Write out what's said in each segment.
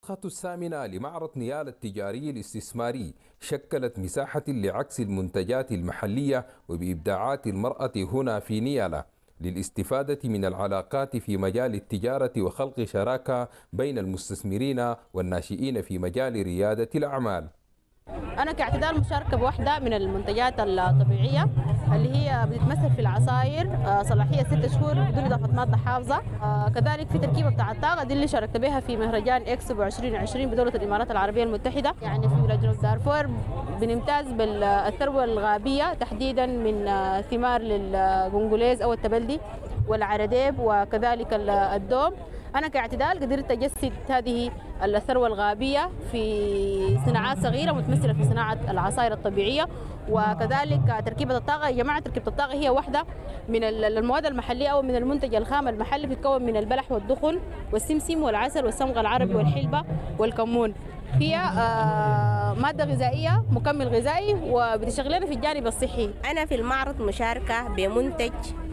النسخة الثامنة لمعرض نيالا التجاري الاستثماري شكلت مساحة لعكس المنتجات المحلية وبإبداعات المرأة هنا في نيالا للاستفادة من العلاقات في مجال التجارة وخلق شراكة بين المستثمرين والناشئين في مجال ريادة الأعمال. أنا كاعتدال مشاركة بوحدة من المنتجات الطبيعية اللي هي بتتمثل في العصاير، صلاحية 6 شهور بدون إضافة مادة حافظة. كذلك في تركيبة بتاع الطاقة دي اللي شاركت بها في مهرجان إكسبو 2020 بدولة الإمارات العربية المتحدة. يعني في جنوب دارفور بنمتاز بالثروة الغابية تحديدا من ثمار للقنقليز أو التبلدي والعرديب وكذلك الدوم. أنا كاعتدال قدرت أجسد هذه الثروة الغابية في صناعات صغيرة متمثلة في صناعة العصائر الطبيعية وكذلك تركيبة الطاقة. يا جماعة تركيبة الطاقة هي واحدة من المواد المحلية أو من المنتج الخام المحلي، بتتكون من البلح والدخن والسمسم والعسل والصمغ العربي والحلبة والكمون. هي مادة غذائية مكمل غذائي وبتشغلنا في الجانب الصحي. أنا في المعرض مشاركة بمنتج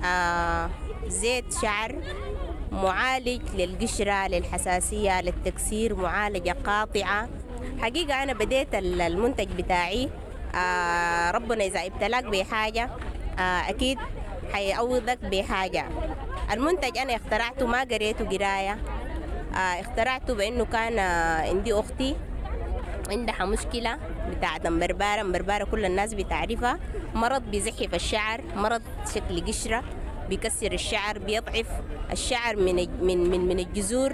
زيت شعر معالج للقشرة، للحساسية، للتكسير، معالجة قاطعة. حقيقة أنا بديت المنتج بتاعي، ربنا إذا ابتلاك بحاجة أكيد حيعوضك بحاجة. المنتج أنا اخترعته ما قريته قراية، اخترعته بأنه كان عندي أختي عندها مشكلة بتاعت مربارة كل الناس بتعرفها، مرض بيزحف الشعر، مرض شكل قشرة بيكسر الشعر، بيضعف الشعر من الجذور.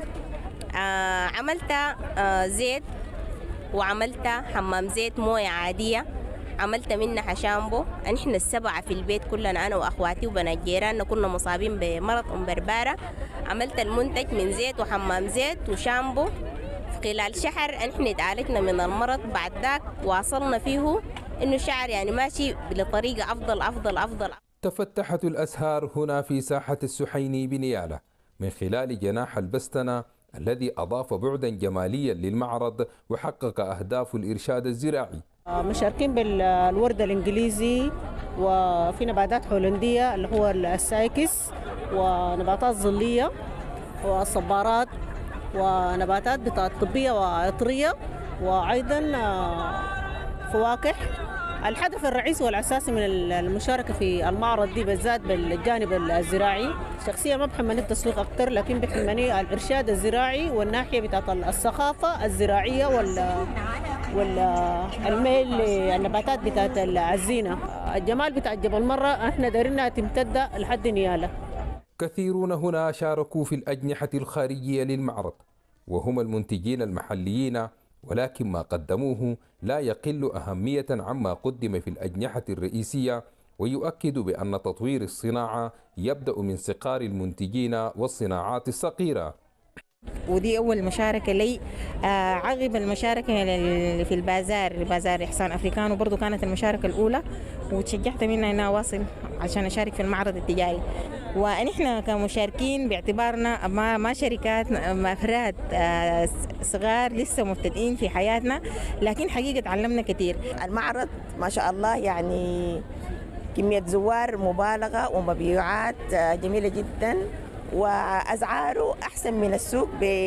عملت زيت وعملت حمام زيت موية عادية، عملت منها شامبو. نحن السبعة في البيت كلنا أنا وأخواتي وبنات جيراننا كنا مصابين بمرض بربارة. عملت المنتج من زيت وحمام زيت وشامبو. خلال شهر نحن تعالجنا من المرض، بعد ذاك واصلنا فيه إنه الشعر يعني ماشي بطريقة أفضل. تفتحت الأزهار هنا في ساحة السحيني بنيالا من خلال جناح البستنة الذي أضاف بعدا جماليا للمعرض وحقق أهداف الإرشاد الزراعي. مشاركين بالورد الإنجليزي وفي نباتات هولندية اللي هو السايكس ونباتات ظلية والصبارات ونباتات طبية وعطرية وأيضا فواكه. الهدف الرئيسي والأساسي من المشاركة في المعرض دي بالذات بالجانب الزراعي، شخصيا ما بحملني التسويق أكتر لكن بحملني الإرشاد الزراعي والناحية بتاعت الثقافة الزراعية والميل للنباتات بتاعت الزينة. الجمال بتاع جبل مرة احنا دايرينها تمتد لحد نيالا. كثيرون هنا شاركوا في الأجنحة الخارجية للمعرض وهم المنتجين المحليين، ولكن ما قدموه لا يقل أهمية عما قدم في الأجنحة الرئيسية، ويؤكد بأن تطوير الصناعة يبدأ من صغار المنتجين والصناعات الصغيرة. ودي أول مشاركة لي. عقب المشاركة في بازار إحسان أفريكانو برضو كانت المشاركة الأولى، وتشجعت منها أن أواصل عشان أشارك في المعرض التجاري. ونحن كمشاركين باعتبارنا ما شركات، ما أفراد صغار لسه مبتدئين في حياتنا، لكن حقيقة تعلمنا كثير. المعرض ما شاء الله يعني كمية زوار مبالغة ومبيعات جميلة جدا، وأسعاره أحسن من السوق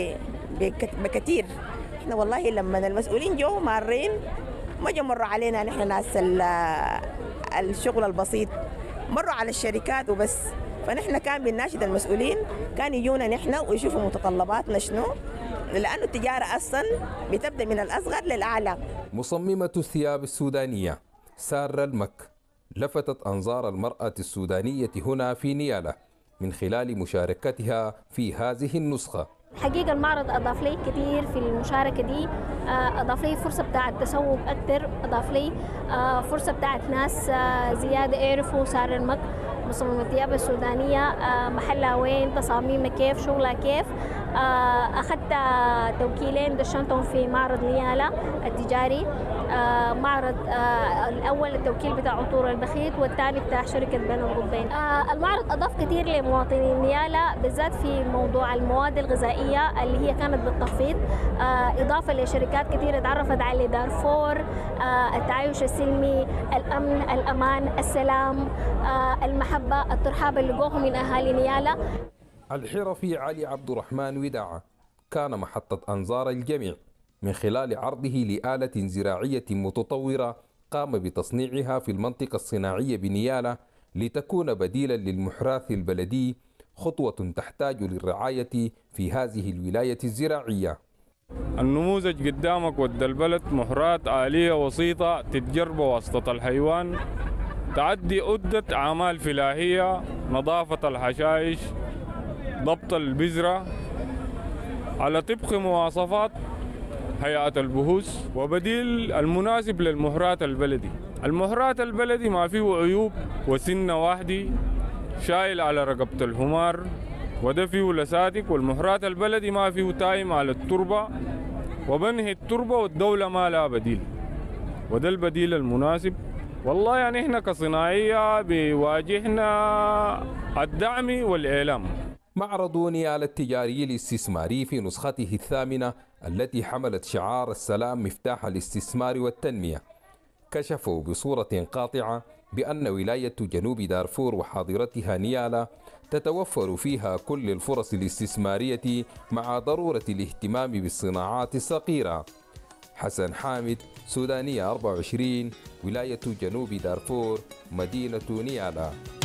بكثير. إحنا والله لما المسؤولين جو مارين ما جو مروا علينا نحن ناس الشغل البسيط، مروا على الشركات وبس. فنحن كان بنناشد المسؤولين كان يجونا نحن ويشوفوا متطلباتنا شنو، لأنه التجارة أصلا بتبدأ من الأصغر للأعلى. مصممة الثياب السودانية سارة المك لفتت أنظار المرأة السودانية هنا في نيالا من خلال مشاركتها في هذه النسخة. حقيقة المعرض أضاف لي كثير في المشاركة دي، أضاف لي فرصة بتاعة تسوق أكثر، أضاف لي فرصة بتاعة ناس زيادة يعرفوا سارة المك مصممة الثياب السودانية محلها وين، تصاميمها كيف، شغلها كيف. أخذت توكيلين دشنتهم في معرض نيالا التجاري. معرض الأول التوكيل بتاع عطور البخيت والثاني بتاع شركة بين القطبين. المعرض أضاف كثير لمواطني نيالا بالذات في موضوع المواد الغذائية اللي هي كانت بالتخفيض، إضافة لشركات كثيرة تعرفت على دارفور، التعايش السلمي، الأمن، الأمان، السلام، المحبة، الترحاب اللي لقوه من أهالي نيالا. الحرفي علي عبد الرحمن وداعة كان محطة أنظار الجميع من خلال عرضه لآلة زراعية متطورة قام بتصنيعها في المنطقة الصناعية بنيالا لتكون بديلا للمحراث البلدي، خطوة تحتاج للرعاية في هذه الولاية الزراعية. النموذج قدامك ود البلد محراث آلية وسيطة تتجر بواسطة الحيوان، تعدي عدة أعمال فلاحية، نظافة الحشائش، ضبط البذرة على طبق مواصفات هيئة البحوث، وبديل المناسب للمحراث البلدي. المحراث البلدي ما فيه عيوب وسنة واحدة شايل على رقبة الحمار وده فيه لساتك، والمحراث البلدي ما فيه تايم على التربة وبنهي التربة والدولة ما لها بديل، وده البديل المناسب. والله يعني احنا كصناعية بيواجهنا الدعم والإعلام. معرض نيالا التجاري الاستثماري في نسخته الثامنة التي حملت شعار السلام مفتاح الاستثمار والتنمية كشفوا بصورة قاطعة بأن ولاية جنوب دارفور وحاضرتها نيالا تتوفر فيها كل الفرص الاستثمارية مع ضرورة الاهتمام بالصناعات الصغيرة. حسن حامد، سودانية 24، ولاية جنوب دارفور، مدينة نيالا.